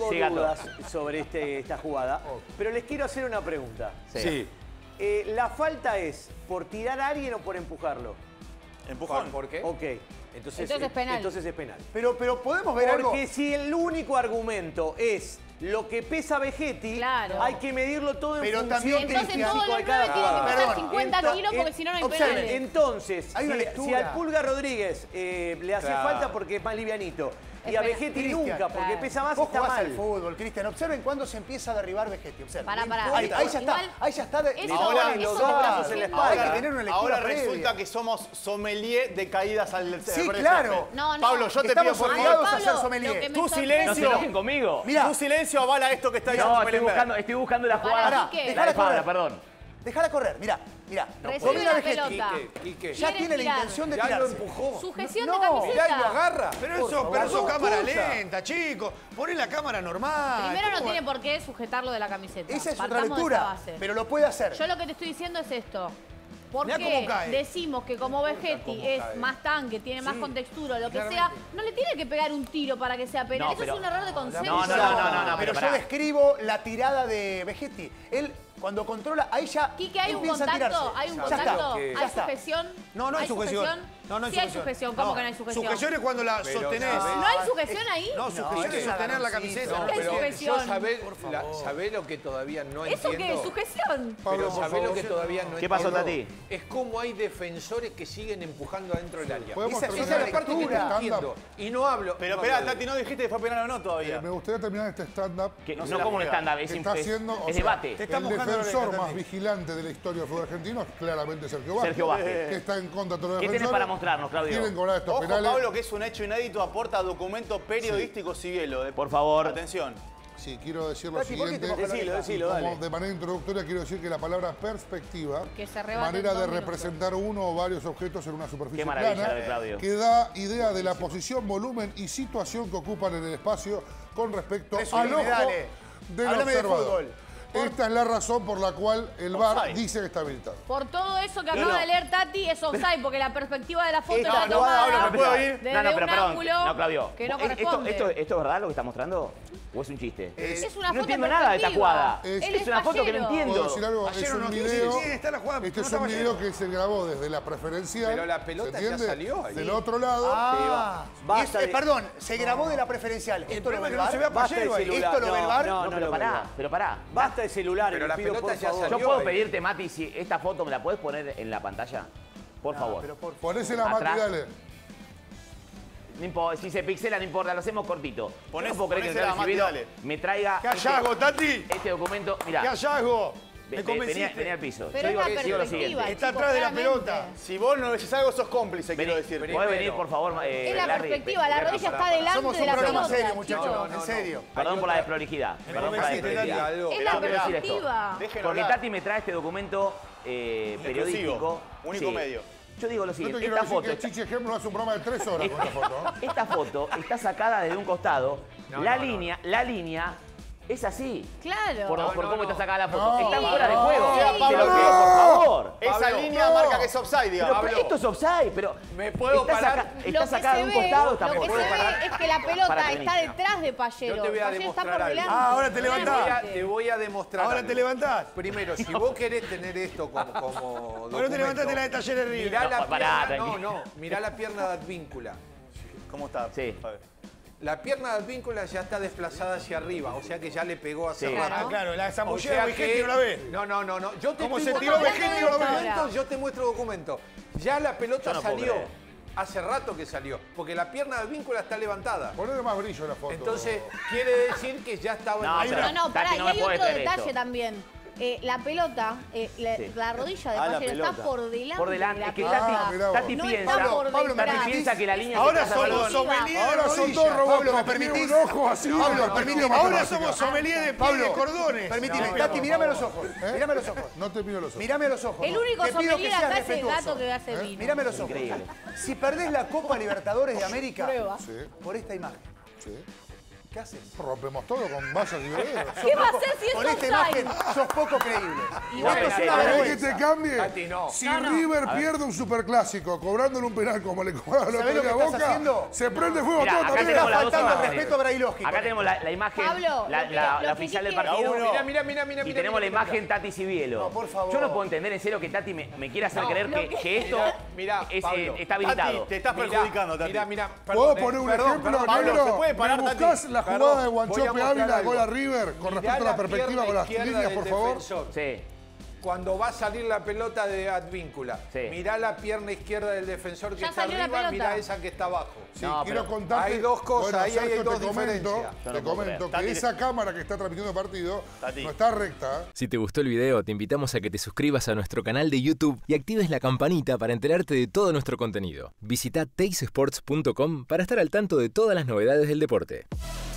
tengo dudas sobre esta jugada, pero les quiero hacer una pregunta. Sí. ¿La falta es por tirar a alguien o por empujarlo? ¿Empujón? ¿Por qué? Ok. Entonces es penal. Entonces es penal. Pero podemos ver algo. Porque si el único argumento es lo que pesa Vegetti, hay que medirlo todo en función del físico de cada jugador. Tienen que pesar 50 kilos porque si no, no hay penales. Entonces, si al Pulga Rodríguez le hace falta porque es más livianito, y a Vegetti nunca, porque pesa más, Vos está jugás mal. al fútbol, Cristian. Observen cuándo se empieza a derribar Vegetti. Observen. Pará. Ahí ya está. Ahí ya está. Ahora los dos brazos en la espalda. Hay que tener una lectura Ahora resulta previa. que somos sommelier de caídas al Sí, claro. Pablo, yo te pido Estamos por obligados favor. a ser sommelier. Tu No se silencio. enojen conmigo. Mirá. Tu silencio avala esto que está diciendo No, Melenberg. estoy buscando la jugada. La de Fabra, perdón. Déjala correr, mirá. Recibe la pelota. Ya tiene la intención de tirarse. Ya lo empujó. Sujeción de camiseta. Mirá y lo agarra. Pero eso es cámara cosa. lenta, chicos. Poné la cámara normal. Primero no tiene por qué sujetarlo de la camiseta. Esa es otra Partamos de lectura, esa base. pero lo puede hacer. Yo lo que te estoy diciendo es esto. Mirá Porque cómo cae. decimos que como Vegetti es más tanque, tiene más contextura, lo que sea, no le tiene que pegar un tiro para que sea penal. No, Eso pero- es un error de concepto. No, Pero yo describo la tirada de Vegetti. Él, cuando controla, ahí ya Quique, ¿hay un empieza a contacto? tirarse. ¿Hay un Ya está. contacto? Ya ¿Hay está. sujeción? No, no hay sujeción. No hay Sí hay sujeción. ¿Cómo que no hay sujeción? Sujeción es cuando la sostenés. ¿No hay sujeción ahí? No, sujeción es sostener la camiseta. ¿Qué es sujeción? ¿Sabés lo que todavía no ¿Eso entiendo? qué es? ¿Sujeción? Pero ¿sabés lo que todavía no ¿Qué pasó, entiendo? Tati? Es cómo hay defensores que siguen empujando adentro del área. ¿Podemos Esa es terminar la este parte que no stand-up? entiendo. Y no hablo. Pero no esperá, hablo de- Tati, no dijiste que fue penal o no todavía. Me gustaría terminar este stand-up. No como un stand-up, Que está haciendo, o es sea, debate. Te está el mojando la defensor oreja, más Tati. vigilante de la historia del fútbol argentino es claramente Sergio Vázquez. Sergio Vázquez. Que está en contra de todos los ¿Qué tenés defensores. para mostrarnos, Claudio? Quieren cobrar estos Ojo, penales. Pablo, que es un hecho inédito, aporta documento periodístico Cielo. Por favor. Atención. Sí, quiero decir lo Tati, ¿por qué te siguiente. mojas la oreja? Decilo, Como dale. de manera introductoria quiero decir que la palabra perspectiva, Que se rebate manera en de 2 minutos. representar uno o varios objetos en una superficie Qué maravilla, plana, Claudio. que da idea de la posición, volumen y situación que ocupan en el espacio con respecto al Resumime, ojo dale. del Háblame de observador. fútbol. Esta es la razón por la cual el VAR Offside. dice que está habilitado. Por todo eso que acaba de leer Tati, es offside, porque la perspectiva de la foto está no, tomada Pablo, ¿me puedo ir? desde No, un pero perdón. ángulo No, Claudio. que no ¿Esto corresponde. es verdad lo que está mostrando? ¿O es un chiste? Es una No foto entiendo nada de esta perspectiva. jugada. Es- Él Es una foto que no fallero. ¿Puedo entiendo. decir algo? Ayer Es un no, video. sí, está la jugada, Este no es un estaba video lleno. que se grabó desde la preferencial. Pero la pelota ¿se ya entiende? salió ahí. Del otro lado. Ah, Basta de- perdón, se grabó de la preferencial. ¿Esto lo ve el problema es que no se VAR? ve Basta de Pallero ahí. celular. ¿Esto lo ve el VAR? No, No, pero lo ve el pará, VAR. pero pará. Basta de celular, Pero les la pido, pelota por ya favor. Yo salió. puedo ahí. pedirte, Mati, si esta foto me la puedes poner en la pantalla. Por favor. Ponésela, Mati, Atrás. dale. No importa, si se pixela, no importa, lo hacemos cortito. Ponés- no puedo creer que el ponésela, Mati, recibido dale. me traiga ¿Qué hallazgo, Tati? este documento. Mirá, ¿Qué hallazgo? Me venía convenciste. al piso. Pero Yo es la digo lo perspectiva. siguiente. Está chicos, atrás de la claramente. pelota. Si vos no decís algo, sos cómplice, quiero decir. ¿Podés venir, por favor, Es la Larry? perspectiva, la rodilla está delante Somos de un la programa pelota, serio, muchachos. chicos. En serio. Perdón por la desprolijidad. Perdón por la convenciste, desprolijidad. Tati, algo. Es la Pero quiero decir esto. perspectiva. Déjenlo Porque hablar. Tati me trae este documento periodístico. Único medio. Yo digo lo Yo te siguiente, quiero esta decir foto, que Chiche Ejemplo hace un programa de 3 horas con esta foto. ¿no? esta foto está sacada desde un costado. La línea es así. Claro. Por cómo está sacada la foto. No. Está Sí. fuera de juego. Sí. Te lo Pablo, pido, por favor. Esa Pablo, línea marca que es offside, digamos. Pero esto es offside, pero ¿Me puedo está parar? está Lo que sacada se de un ve- costado, está Lo que por se fuera. ve es que la pelota Para está Cristian. detrás de Pallero. Yo te voy a Pallero está demostrar por algo. delante. Ah, ahora te levantás. Te voy a demostrar Ahora algo. te levantás. Primero, si vos querés tener esto como Ahora te levantaste la de Talleres River. Mirá la No, pará, pierna, tranquilo. mirá la pierna de Advíncula. ¿Cómo está? Sí. A ver. La pierna de Advíncula ya está desplazada hacia arriba, o sea que ya le pegó hace Sí. rato. Ah, claro, la O zambullera sea Vegetti que- no la ves. No. Yo te ¿Cómo estoy se tiró mostrando Vegetti no lo ves? documentos, yo te muestro documentos. Ya la pelota Yo no puedo salió. creer. Hace rato que salió, porque la pierna de Advíncula está levantada. Ponele más brillo a la foto. Entonces, quiere decir que ya estaba No, en pero- No, pará, Tati, y no me hay puedes otro traer detalle esto. también. La pelota, la rodilla de Ah, la Pallero está pelota. por delante. Por delante. de la Es que pelota. mirá vos. Tati No piensa, está por Pablo, ¿me detrás. Tati piensa que la línea Ahora que está somos sacando- sommelier de Ahora son rodillas. dos robots. Pablo, ¿me tienen permitís? un ojo así. Pablo, partido permitime. Ahora matemática. somos sommelier de pie Pablo, de cordones. Permitime, No, Tati, mirame a los ojos. Mirame a los ojos. No te miro los ojos. Mirame a los ojos. El único Te pido que sommelier seas acá es el respetuoso. gato que hace vino. Mirame a los ojos. Increíble. Si perdés la Copa Libertadores de América Prueba. Sí, por esta imagen, sí. ¿Qué haces? Rompemos todo con vallas y veredas. ¿Qué va a hacer si es Con esta offside? imagen sos poco creíble. Igual Esto es que- una ¿Querés que vergüenza. te cambie? Tati, no. Si No, no. River pierde un superclásico cobrándole un penal como le cobraron el ¿Sabés otro lo día a que estás Boca, haciendo? se prende fuego Mirá, todo acá también. tenemos Está las dos faltando el imágenes. respeto a Brailovsky. Acá tenemos la imagen, Pablo, la oficial del partido. Mira. Y tenemos la imagen Tati Sibielo. No, por favor. Yo no puedo entender en serio que Tati me quiera hacer creer que esto Mirá, es, Pablo. está habilitado. Tati, te estás perjudicando, Tati. Mira. ¿Puedo poner un ejemplo, Pablo, negro? ¿se puede parar, ¿Me Tati? buscás la jugada Perdón, de voy a Guanchope mostrar Ávila, algo. gol a River, con respecto a la perspectiva con las líneas, por favor? Sí. Cuando va a salir la pelota de Advíncula, Sí. mirá la pierna izquierda del defensor que Ya está salió la arriba, pelota. mirá esa que está abajo. Sí, No, quiero pero contarte. hay dos cosas, bueno, ahí hay Sergio, dos te comento, diferencias. Yo no te puedo comento creer. que esa cámara que está transmitiendo el partido Tati. no está recta. Si te gustó el video, te invitamos a que te suscribas a nuestro canal de YouTube y actives la campanita para enterarte de todo nuestro contenido. Visita teisports.com para estar al tanto de todas las novedades del deporte.